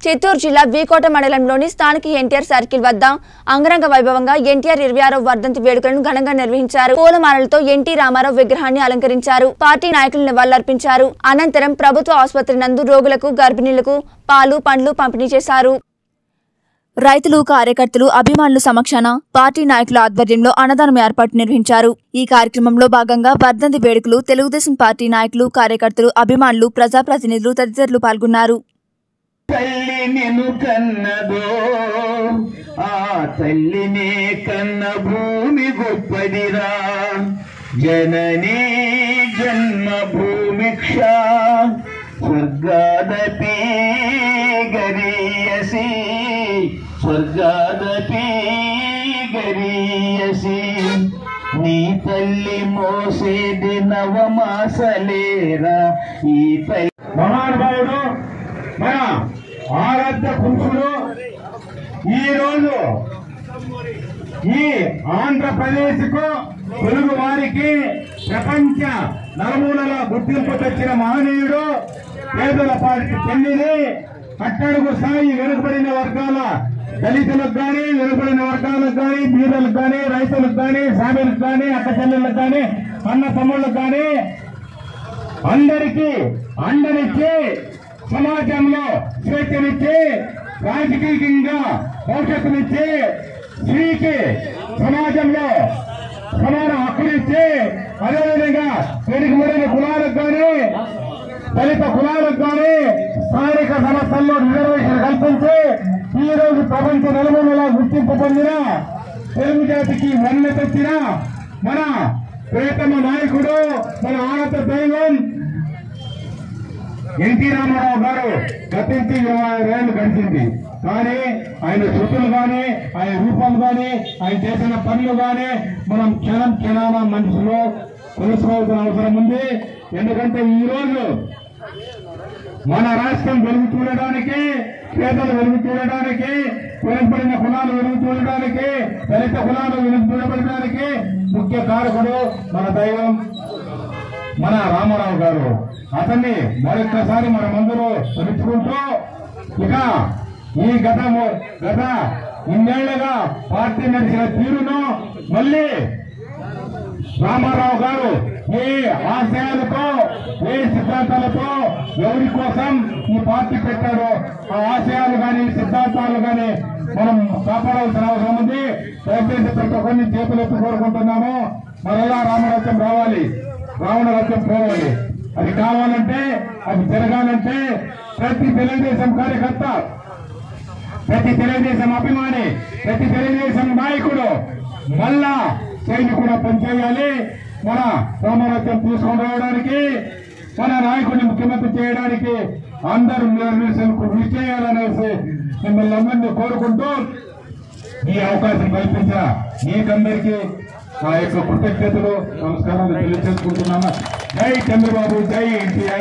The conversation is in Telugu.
చిత్తూరు జిల్లా వీకోట మండలంలోని స్థానిక ఎన్టీఆర్ సర్కిల్ వద్ద అంగరంగ వైభవంగా ఎన్టీఆర్ 26వ వర్ధంతి వేడుకలను ఘనంగా నిర్వహించారు. పూలమాలలతో ఎన్టీ రామారావు విగ్రహాన్ని అలంకరించారు. పార్టీ నాయకులు నివాళులర్పించారు. అనంతరం ప్రభుత్వ ఆసుపత్రి నందు రోగులకు, గర్భిణీలకు పాలు, పండ్లు పంపిణీ చేశారు. రైతులు, కార్యకర్తలు, అభిమానుల సమక్షాన పార్టీ నాయకుల ఆధ్వర్యంలో అన్నదానం ఏర్పాటు నిర్వహించారు. ఈ కార్యక్రమంలో భాగంగా వర్ధంతి వేడుకలు తెలుగుదేశం పార్టీ నాయకులు, కార్యకర్తలు, అభిమానులు, ప్రజాప్రతినిధులు తదితరులు పాల్గొన్నారు. తల్లి నిన్ను కన్నదో ఆ తల్లినే కన్న భూమి గొప్పదిరా జననీ జన్మభూమిక్ష స్వర్గాదపి గరీయసి స్వర్గాదపి గరీయసి నీ తల్లి మోసేది నవమాసలేరా ఈ తల్లి మహానుభావుడు మన ఆరాధ్య పురుషుడు ఈరోజు ఈ ఆంధ్రప్రదేశ్ కు తెలుగు వారికి ప్రపంచ నలుమూలల గుర్తింపు తెచ్చిన మహనీయుడు, పేదల పార్టీ చెందిని అట్టడుగు స్థాయి వెనుకబడిన వర్గాల దళితులకు కానీ, వెనుకబడిన వర్గాలకు కానీ, బీదలకు కానీ, రైతులకు కానీ, సామెలకు కానీ, అక్క చెల్లెళ్ళకు కానీ, అన్న తమ్ముళ్ళకు కానీ అందరికీ అండనిచ్చి సమాజంలో స్వేచ్ఛనిచ్చి రాజకీయంగా భవిష్యత్తునిచ్చి స్త్రీకి సమాజంలో సమాన హక్కునిచ్చి అదేవిధంగా వెనుకబడిన కులాలకు కానీ, దళిత కులాలకు కానీ స్థానిక సంస్థల్లో రిజర్వేషన్ కల్పించి ఈ రోజు ప్రపంచ నలుమూలలా గుర్తింపు పొందిన తెలుగు జాతికి వన్నె తెచ్చిన మన ప్రియతమ నాయకుడు, మన ఆరాధ్య దైవం ఎన్టీ రామారావు గారు గతించి 20 ఏళ్లు గడిచింది. కానీ ఆయన శృతులు కానీ, ఆయన రూపాలు కానీ, ఆయన చేసిన పనులు కానీ మనం క్షణం క్షణాన మనసులో తెలుసుకోవాల్సిన అవసరం ఉంది. ఎందుకంటే ఈ రోజు మన రాష్ట్రం వెలుగు చూడడానికి, పేదలు వెలుగు చూడడానికి, వెనుకబడిన కులాలు వెలుగు చూడడానికి, దళిత కులాలు వెలుగు చూడబడడానికి ముఖ్య కారకుడు మన దైవం మన రామారావు గారు. అతన్ని మరొక్కసారి మనమందరూ తెలుసుకుంటూ ఇక ఈ గత ఇన్నేళ్లుగా పార్టీ నడిచిన తీరును మళ్ళీ రామారావు గారు ఏ ఆశయాలతో, ఏ సిద్ధాంతాలతో, ఎవరి కోసం ఈ పార్టీ పెట్టాడో ఆ ఆశయాలు కానీ, సిద్ధాంతాలు కానీ మనం కాపాడాల్సిన అవసరం ఉంది. దయచేసి ప్రతి ఒక్కరిని చేతులెత్తి కోరుకుంటున్నాము. మరలా రామరాజ్యం రావాలి, రావణ రాజ్యం పోవాలి. అది కావాలంటే, అది జరగాలంటే ప్రతి తెలుగుదేశం కార్యకర్త, ప్రతి తెలుగుదేశం అభిమాని, ప్రతి తెలుగుదేశం నాయకుడు మళ్ళా సైనికుడు పనిచేయాలి. మన రామరాజ్యం తీసుకొని రావడానికి, మన నాయకుడిని ముఖ్యమంత్రి చేయడానికి అందరూ నిర్ణయాలకు కృషి చేయాలనేసి మిమ్మల్ని అందరినీ కోరుకుంటూ ఈ అవకాశం కల్పించిన మీకందరికీ నా యొక్క కృతజ్ఞతలు, నమస్కారాలు తెలియజేసుకుంటున్నాను. జై చంద్రబాబు, జై ఎన్టీఆర్.